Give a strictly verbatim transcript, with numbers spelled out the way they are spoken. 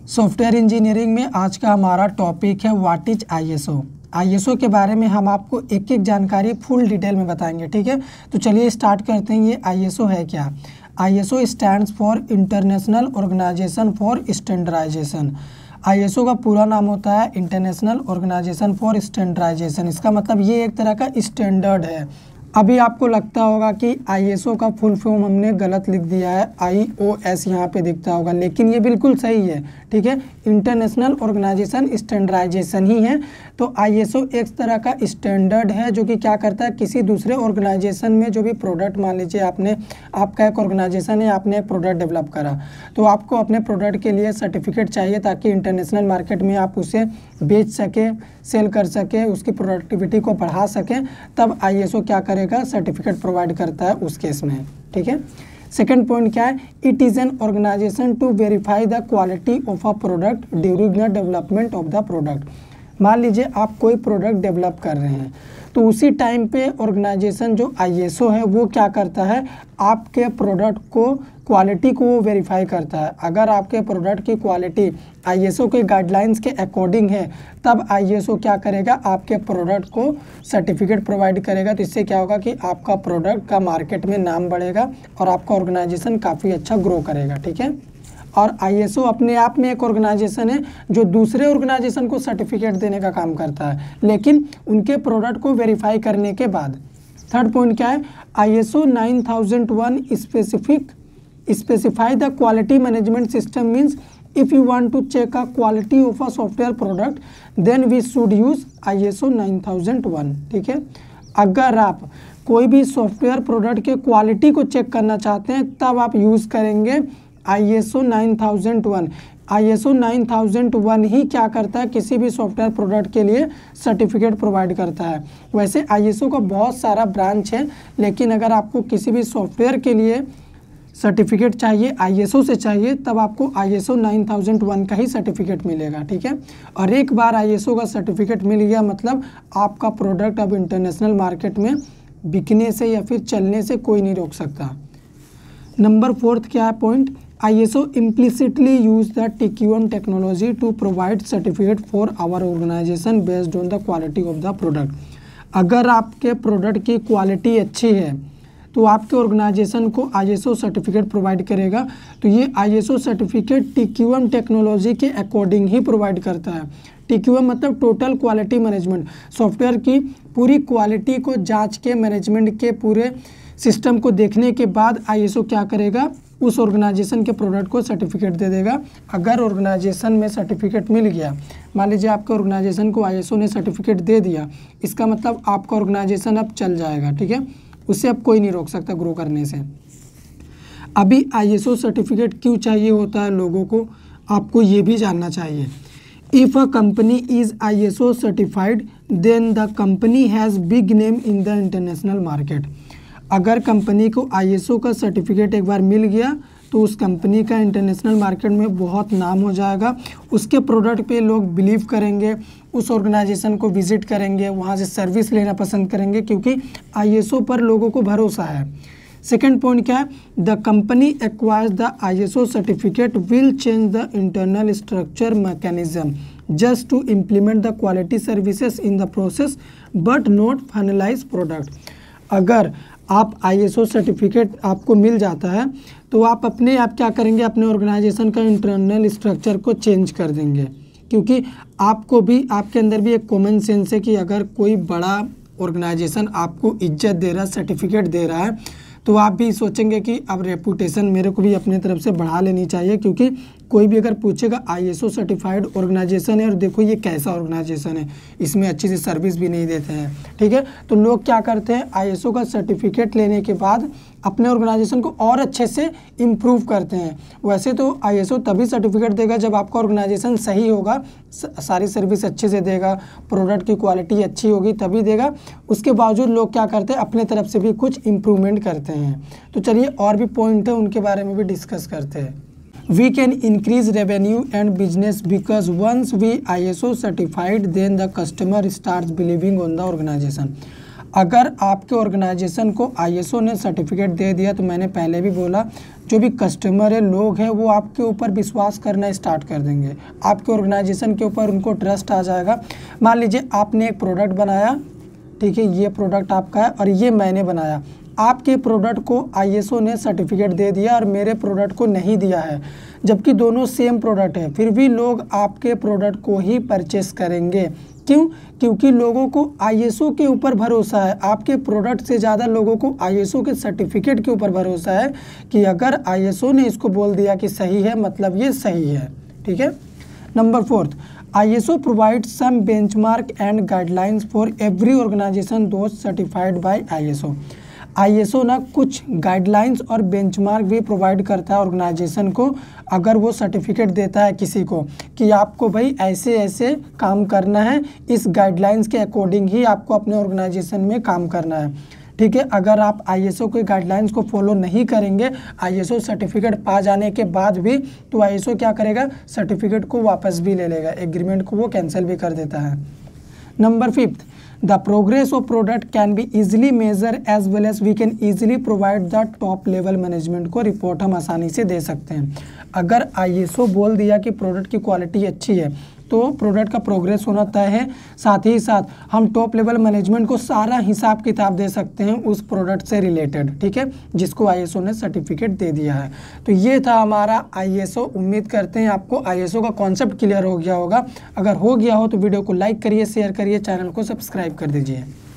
Software engineering में आज का हमारा टॉपिक है व्हाट इज आईएसओ। आईएसओ के बारे में हम आपको एक एक जानकारी फुल डिटेल में बताएंगे, ठीक है। तो चलिए स्टार्ट करते हैं। ये आईएसओ है क्या? ISO stands for international organization for standardization. ISO का पूरा नाम होता है इंटरनेशनल ऑर्गेनाइजेशन फॉर स्टैंडर्डाइजेशन। इसका मतलब ये एक तरह का स्टैंडर्ड है। अभी आपको लगता होगा कि आईएसओ का फुल फॉर्म हमने गलत लिख दिया है, आईओएस यहाँ पे दिखता होगा, लेकिन ये बिल्कुल सही है, ठीक है। इंटरनेशनल ऑर्गेनाइजेशन स्टैंडर्डाइजेशन ही है। तो आईएसओ एक तरह का स्टैंडर्ड है जो कि क्या करता है, किसी दूसरे ऑर्गेनाइजेशन में जो भी प्रोडक्ट, मान लीजिए आपने आपका एक ऑर्गेनाइजेशन है, आपने एक प्रोडक्ट डेवलप करा, तो आपको अपने प्रोडक्ट के लिए सर्टिफिकेट चाहिए ताकि इंटरनेशनल मार्केट में आप उसे बेच सके, सेल कर सके, उसकी प्रोडक्टिविटी को बढ़ा सकें। तब आईएसओ क्या करेगा, सर्टिफिकेट प्रोवाइड करता है उस केस में, ठीक है। सेकेंड पॉइंट क्या है, it is an organization to verify the quality of a product during the development of the product. मान लीजिए आप कोई प्रोडक्ट डेवलप कर रहे हैं, तो उसी टाइम पे ऑर्गेनाइजेशन जो आईएसओ है वो क्या करता है, आपके प्रोडक्ट को क्वालिटी को वो वेरीफाई करता है। अगर आपके प्रोडक्ट की क्वालिटी आईएसओ के गाइडलाइंस के अकॉर्डिंग है, तब आईएसओ क्या करेगा, आपके प्रोडक्ट को सर्टिफिकेट प्रोवाइड करेगा। तो इससे क्या होगा कि आपका प्रोडक्ट का मार्केट में नाम बढ़ेगा और आपका ऑर्गेनाइजेशन काफ़ी अच्छा ग्रो करेगा, ठीक है। और आईएसओ अपने आप में एक ऑर्गेनाइजेशन है जो दूसरे ऑर्गेनाइजेशन को सर्टिफिकेट देने का काम करता है, लेकिन उनके प्रोडक्ट को वेरीफाई करने के बाद। थर्ड पॉइंट क्या है, ISO nine thousand one specific specify the quality management system means if you want to check a quality of a software product then we should use ISO nine thousand one, ठीक है। अगर आप कोई भी software product के quality को check करना चाहते हैं तब आप यूज़ करेंगे ISO nine thousand one. ISO nine thousand one ही क्या करता है, किसी भी सॉफ्टवेयर प्रोडक्ट के लिए सर्टिफिकेट प्रोवाइड करता है। वैसे आईएसओ का बहुत सारा ब्रांच है, लेकिन अगर आपको किसी भी सॉफ्टवेयर के लिए सर्टिफिकेट चाहिए, आईएसओ से चाहिए, तब आपको आईएसओ नाइन थाउजेंड वन का ही सर्टिफिकेट मिलेगा, ठीक है। और एक बार आईएसओ का सर्टिफिकेट मिल गया मतलब आपका प्रोडक्ट अब इंटरनेशनल मार्केट में बिकने से या फिर चलने से कोई नहीं रोक सकता। नंबर फोर्थ क्या है point, ISO implicitly use the T Q M technology to provide certificate for our organization based on the quality of the product। अगर आपके प्रोडक्ट की क्वालिटी अच्छी है तो आपके ऑर्गेनाइजेशन को आईएसओ सर्टिफिकेट प्रोवाइड करेगा। तो ये ISO certificate T Q M technology के अकॉर्डिंग ही प्रोवाइड करता है। टी क्यू एम मतलब टोटल क्वालिटी मैनेजमेंट, सॉफ्टवेयर की पूरी क्वालिटी को जांच के, मैनेजमेंट के पूरे सिस्टम को देखने के बाद आईएसओ क्या करेगा, उस ऑर्गेनाइजेशन के प्रोडक्ट को सर्टिफिकेट दे देगा। अगर ऑर्गेनाइजेशन में सर्टिफिकेट मिल गया, मान लीजिए आपके ऑर्गेनाइजेशन को आईएसओ ने सर्टिफिकेट दे दिया, इसका मतलब आपका ऑर्गेनाइजेशन अब चल जाएगा, ठीक है। उससे अब कोई नहीं रोक सकता ग्रो करने से। अभी आईएसओ सर्टिफिकेट क्यों चाहिए होता है लोगों को, आपको ये भी जानना चाहिए। If a company is ISO certified then the company has big name in the international market. अगर कंपनी को आईएसओ का सर्टिफिकेट एक बार मिल गया तो उस कंपनी का इंटरनेशनल मार्केट में बहुत नाम हो जाएगा। उसके प्रोडक्ट पे लोग बिलीव करेंगे, उस ऑर्गेनाइजेशन को विजिट करेंगे, वहाँ से सर्विस लेना पसंद करेंगे, क्योंकि आईएसओ पर लोगों को भरोसा है। सेकेंड पॉइंट क्या है, the company acquires the ISO certificate will change the internal structure mechanism just to implement the quality services in the process but not finalize product. अगर आप आईएसओ सर्टिफिकेट आपको मिल जाता है तो आप अपने आप क्या करेंगे, अपने ऑर्गेनाइजेशन का इंटरनल स्ट्रक्चर को चेंज कर देंगे, क्योंकि आपको भी, आपके अंदर भी एक कॉमन सेंस है कि अगर कोई बड़ा ऑर्गेनाइजेशन आपको इज्जत दे रहा है, सर्टिफिकेट दे रहा है, तो आप भी सोचेंगे कि अब रेपुटेशन मेरे को भी अपने तरफ से बढ़ा लेनी चाहिए, क्योंकि कोई भी अगर पूछेगा आईएसओ सर्टिफाइड ऑर्गेनाइजेशन है और देखो ये कैसा ऑर्गेनाइजेशन है, इसमें अच्छी सी सर्विस भी नहीं देते हैं, ठीक है। तो लोग क्या करते हैं, आईएसओ का सर्टिफिकेट लेने के बाद अपने ऑर्गेनाइजेशन को और अच्छे से इम्प्रूव करते हैं। वैसे तो आईएसओ तभी सर्टिफिकेट देगा जब आपका ऑर्गेनाइजेशन सही होगा, सारी सर्विस अच्छे से देगा, प्रोडक्ट की क्वालिटी अच्छी होगी तभी देगा। उसके बावजूद लोग क्या करते हैं, अपने तरफ से भी कुछ इम्प्रूवमेंट करते हैं। तो चलिए और भी पॉइंट है उनके बारे में भी डिस्कस करते हैं। We can increase revenue and business because once we I S O certified then the customer starts believing on the organization। अगर आपके ऑर्गेनाइजेशन को आईएसओ ने सर्टिफिकेट दे दिया तो मैंने पहले भी बोला, जो भी कस्टमर है, लोग हैं, वो आपके ऊपर विश्वास करना स्टार्ट कर देंगे, आपके ऑर्गेनाइजेशन के ऊपर उनको ट्रस्ट आ जाएगा। मान लीजिए आपने एक प्रोडक्ट बनाया, ठीक है, ये प्रोडक्ट आपका है और ये मैंने बनाया, आपके प्रोडक्ट को आईएसओ ने सर्टिफिकेट दे दिया और मेरे प्रोडक्ट को नहीं दिया है, जबकि दोनों सेम प्रोडक्ट है, फिर भी लोग आपके प्रोडक्ट को ही परचेस करेंगे। क्यों? क्योंकि लोगों को आईएसओ के ऊपर भरोसा है, आपके प्रोडक्ट से ज़्यादा लोगों को आईएसओ के सर्टिफिकेट के ऊपर भरोसा है कि अगर आईएसओ ने इसको बोल दिया कि सही है, मतलब ये सही है। ठीक है। Number fourth, ISO provide some benchmark and guidelines for every organization those certified by ISO. ISO ना कुछ गाइडलाइंस और बेंचमार्क भी प्रोवाइड करता है ऑर्गेनाइजेशन को, अगर वो सर्टिफिकेट देता है किसी को कि आपको भाई ऐसे ऐसे काम करना है, इस गाइडलाइंस के अकॉर्डिंग ही आपको अपने ऑर्गेनाइजेशन में काम करना है। ठीक है। अगर आप आईएसओ के गाइडलाइंस को फॉलो नहीं करेंगे आईएसओ सर्टिफिकेट पा जाने के बाद भी, तो आईएसओ क्या करेगा, सर्टिफिकेट को वापस भी ले लेगा, एग्रीमेंट को वो कैंसिल भी कर देता है। Number fifth, the progress of product can be easily measure as well as we can easily provide the top level management को रिपोर्ट हम आसानी से दे सकते हैं। अगर आईएसओ बोल दिया कि प्रोडक्ट की क्वालिटी अच्छी है तो प्रोडक्ट का प्रोग्रेस होना तय है, साथ ही साथ हम टॉप लेवल मैनेजमेंट को सारा हिसाब किताब दे सकते हैं उस प्रोडक्ट से रिलेटेड, ठीक है, जिसको आईएसओ ने सर्टिफिकेट दे दिया है। तो ये था हमारा आईएसओ। उम्मीद करते हैं आपको आईएसओ का कॉन्सेप्ट क्लियर हो गया होगा। अगर हो गया हो तो वीडियो को लाइक करिए, शेयर करिए, चैनल को सब्सक्राइब कर दीजिए।